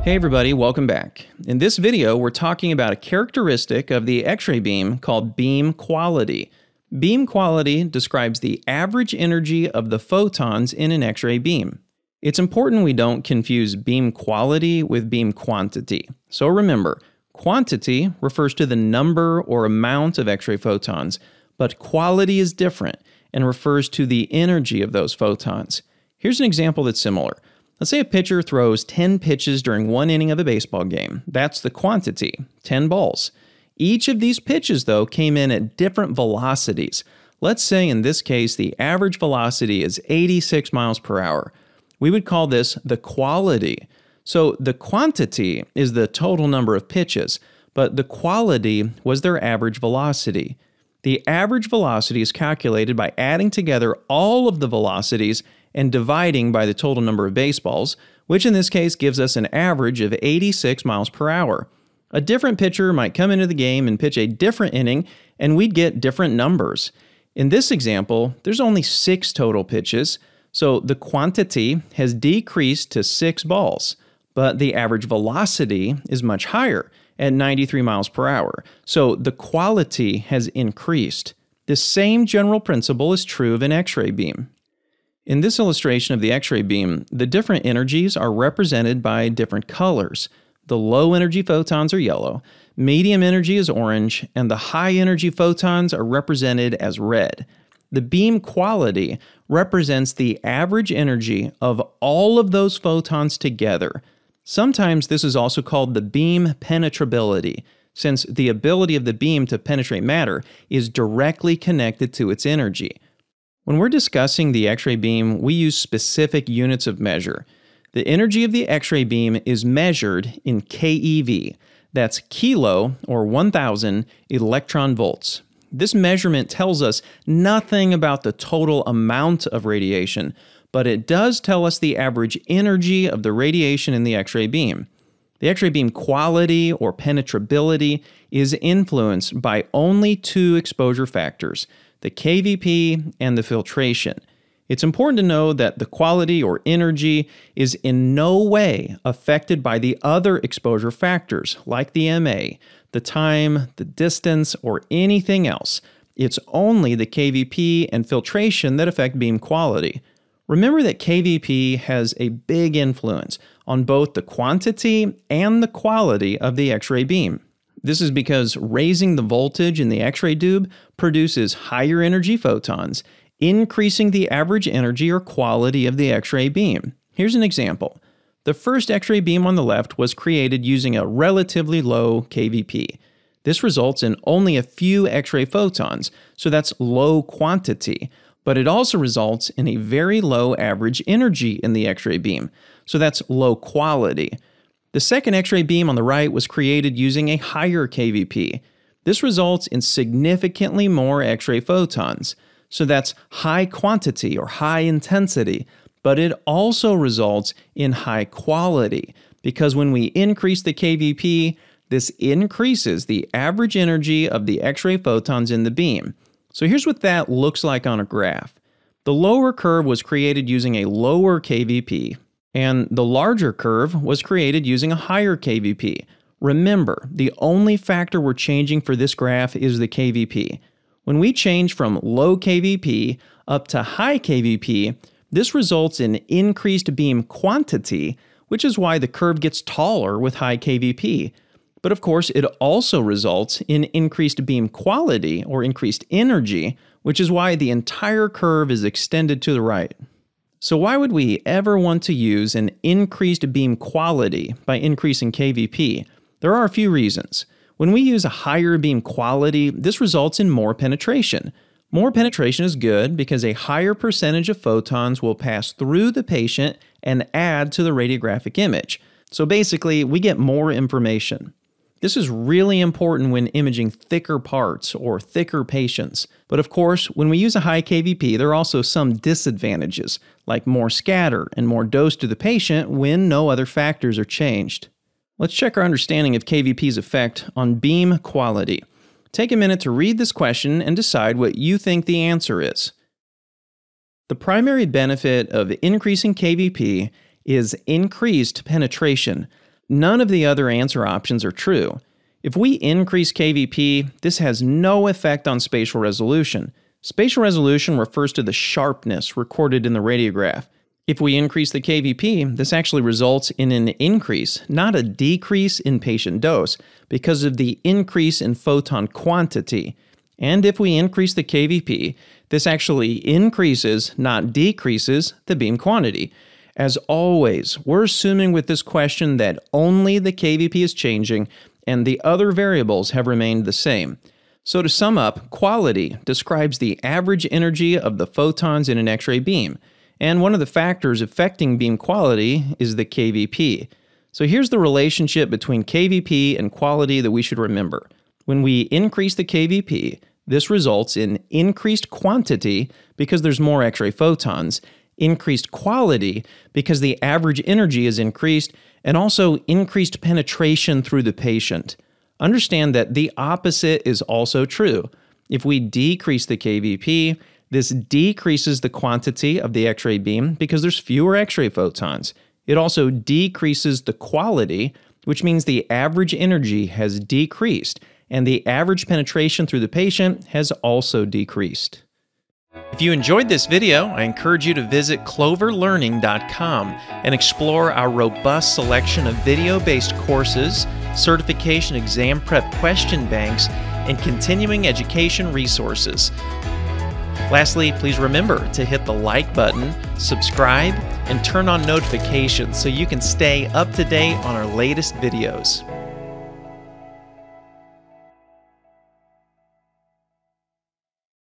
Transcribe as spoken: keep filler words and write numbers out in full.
Hey everybody, welcome back. In this video, we're talking about a characteristic of the X-ray beam called beam quality. Beam quality describes the average energy of the photons in an X-ray beam. It's important we don't confuse beam quality with beam quantity. So remember, quantity refers to the number or amount of X-ray photons, but quality is different and refers to the energy of those photons. Here's an example that's similar. Let's say a pitcher throws ten pitches during one inning of a baseball game. That's the quantity, ten balls. Each of these pitches, though, came in at different velocities. Let's say in this case, the average velocity is eighty-six miles per hour. We would call this the quality. So the quantity is the total number of pitches, but the quality was their average velocity. The average velocity is calculated by adding together all of the velocities and dividing by the total number of baseballs, which in this case gives us an average of eighty-six miles per hour. A different pitcher might come into the game and pitch a different inning, and we'd get different numbers. In this example, there's only six total pitches, so the quantity has decreased to six balls, but the average velocity is much higher at ninety-three miles per hour, so the quality has increased. The same general principle is true of an X-ray beam. In this illustration of the X-ray beam, the different energies are represented by different colors. The low energy photons are yellow, medium energy is orange, and the high energy photons are represented as red. The beam quality represents the average energy of all of those photons together. Sometimes this is also called the beam penetrability, since the ability of the beam to penetrate matter is directly connected to its energy. When we're discussing the X-ray beam, we use specific units of measure. The energy of the X-ray beam is measured in K E V. That's kilo, or one thousand, electron volts. This measurement tells us nothing about the total amount of radiation, but it does tell us the average energy of the radiation in the X-ray beam. The X-ray beam quality, or penetrability, is influenced by only two exposure factors, the K V P and the filtration. It's important to know that the quality or energy is in no way affected by the other exposure factors like the M A, the time, the distance, or anything else. It's only the K V P and filtration that affect beam quality. Remember that K V P has a big influence on both the quantity and the quality of the X-ray beam. This is because raising the voltage in the X-ray tube produces higher energy photons, increasing the average energy or quality of the X-ray beam. Here's an example. The first X-ray beam on the left was created using a relatively low K V P. This results in only a few X-ray photons, so that's low quantity, but it also results in a very low average energy in the X-ray beam, so that's low quality. The second X-ray beam on the right was created using a higher K V P. This results in significantly more X-ray photons, so that's high quantity or high intensity, but it also results in high quality, because when we increase the K V P, this increases the average energy of the X-ray photons in the beam. So here's what that looks like on a graph. The lower curve was created using a lower K V P, and the larger curve was created using a higher K V P. Remember, the only factor we're changing for this graph is the K V P. When we change from low K V P up to high K V P, this results in increased beam quantity, which is why the curve gets taller with high K V P. But of course, it also results in increased beam quality or increased energy, which is why the entire curve is extended to the right. So why would we ever want to use an increased beam quality by increasing K V P? There are a few reasons. When we use a higher beam quality, this results in more penetration. More penetration is good because a higher percentage of photons will pass through the patient and add to the radiographic image. So basically, we get more information. This is really important when imaging thicker parts or thicker patients. But of course, when we use a high K V P, there are also some disadvantages, like more scatter and more dose to the patient when no other factors are changed. Let's check our understanding of K V P's effect on beam quality. Take a minute to read this question and decide what you think the answer is. The primary benefit of increasing K V P is increased penetration. None of the other answer options are true. If we increase K V P, this has no effect on spatial resolution. Spatial resolution refers to the sharpness recorded in the radiograph. If we increase the K V P, this actually results in an increase, not a decrease in patient dose, because of the increase in photon quantity. And if we increase the K V P, this actually increases, not decreases, the beam quantity. As always, we're assuming with this question that only the K V P is changing and the other variables have remained the same. So to sum up, quality describes the average energy of the photons in an X-ray beam, and one of the factors affecting beam quality is the K V P. So here's the relationship between K V P and quality that we should remember. When we increase the K V P, this results in increased quantity because there's more X-ray photons, increased quality because the average energy is increased, and also increased penetration through the patient. Understand that the opposite is also true. If we decrease the K V P, this decreases the quantity of the X-ray beam because there's fewer X-ray photons. It also decreases the quality, which means the average energy has decreased, and the average penetration through the patient has also decreased. If you enjoyed this video, I encourage you to visit clover learning dot com and explore our robust selection of video-based courses, certification exam prep question banks, and continuing education resources. Lastly, please remember to hit the like button, subscribe, and turn on notifications so you can stay up to date on our latest videos.